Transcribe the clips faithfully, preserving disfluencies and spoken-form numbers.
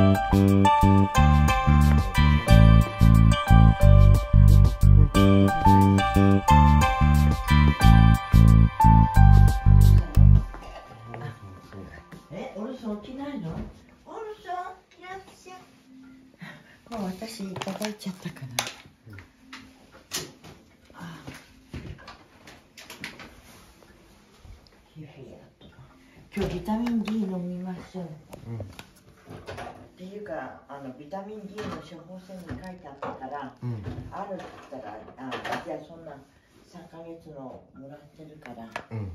え、おるさん起きないの？おるさん、いらっしゃい。もう私いただいちゃったかな。うん、ああ、今日ビタミン ディー 飲みましょう。うん、っていうか、あのビタミン ディー の処方箋に書いてあったから、うん、あるって言ったら、あ、じゃあそんなさんかげつのもらってるから。うん、うん。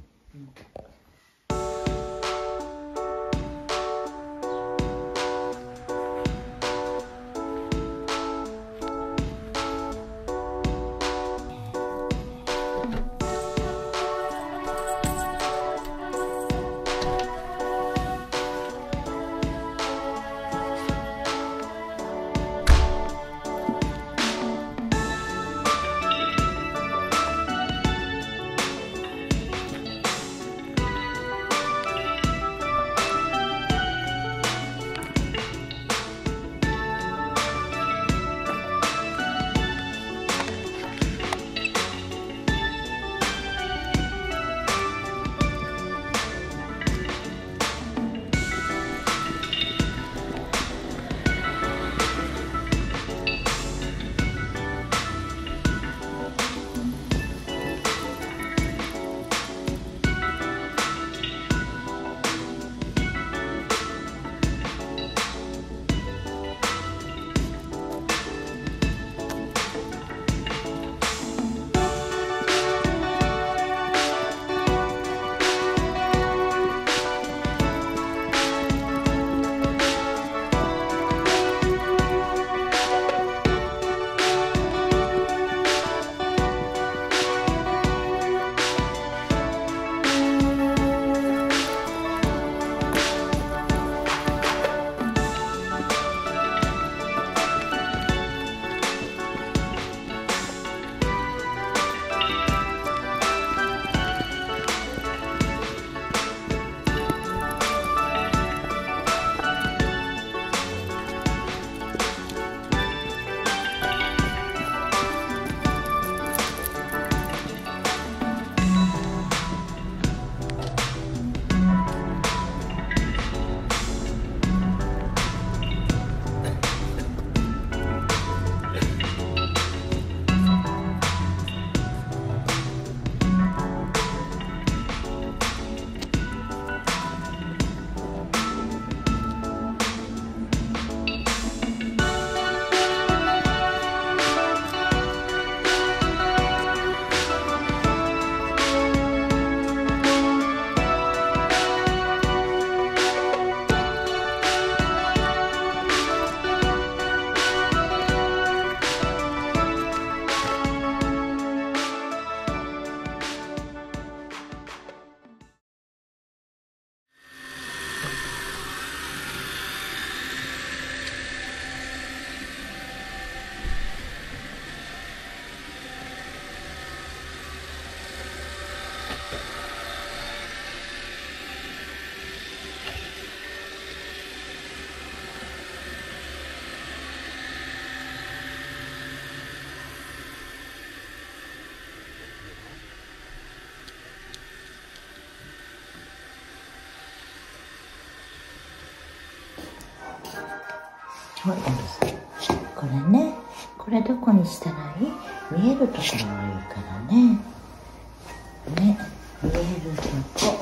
はい、これね、これどこにしたらいい？見えるところがいいからね。ね、見えるとこ。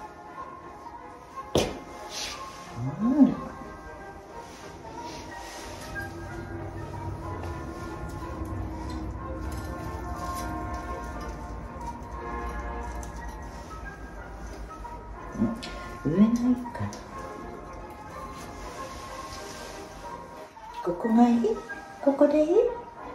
うん。上がいいかな。ここがいい？ここでいい？うん。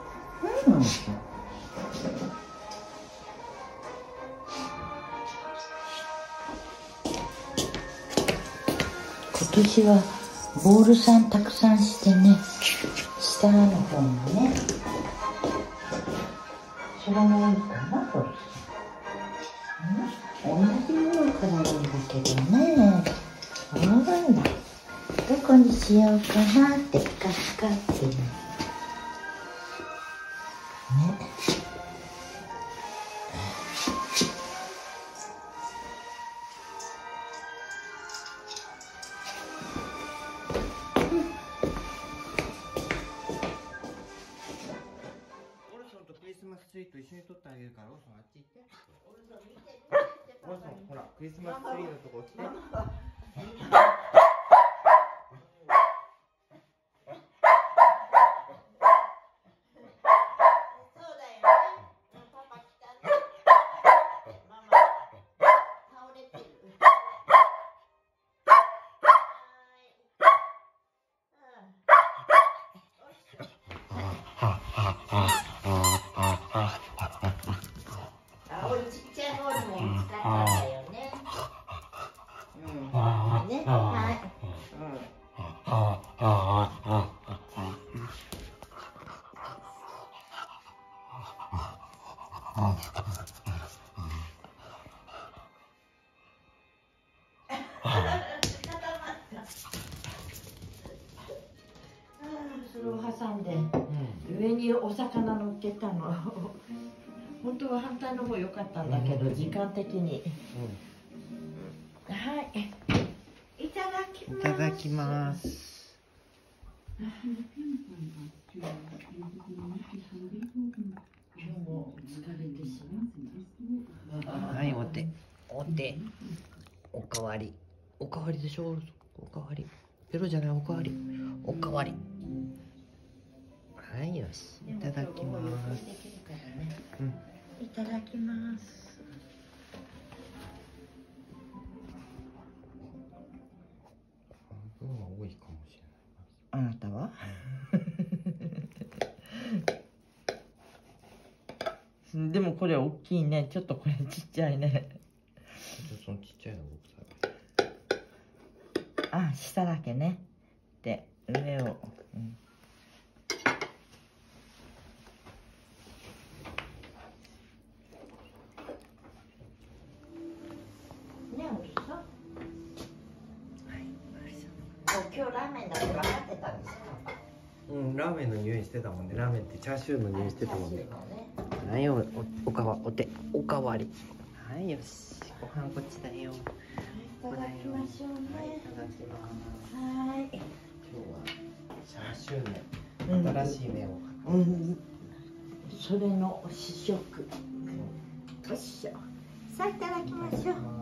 今年はボールさんたくさんしてね、下の方もね、それがいいかな、これ。うん、同じものからいいんだけどね。あら、どここにしようかなってカスカってね。 クリスマスツリーと一緒に撮ってあげるから、オルソンあっち行って。オルソン見てる。オルソンほらクリスマスツリーのとこ来て。 それを挟んで、上にお魚乗っけたの。本当は反対の方良かったんだけど、時間的に。はい。いただきます。 いただきます。 今日も疲れてしまう。 はい、お手。お手。おかわり。おかわりでしょ。おかわり。ペロじゃない、おかわり。おかわり。はい、よし。いただきます。 うん、いただきます。 半分は多いかもしれない。あなたは？でもこれ大きいね。ちょっとこれちっちゃいね。 ちょっとそのちっちゃいの僕さ。 あ、下だけね。で、上を。うん、今日ラーメンだって分かってたんですか？ うん、ラーメンの匂いしてたもんね。ラーメンってチャーシューの匂いしてたもんね。はい、お、お、おかわ、お手、おかわり。はい、よし。ご飯こっちだよ。 いただきましょうね。 いただきます。 はい。 今日はチャーシュー麺、新しい麺を買って。うん。 それの試食。よいしょ。さあ、いただきましょう。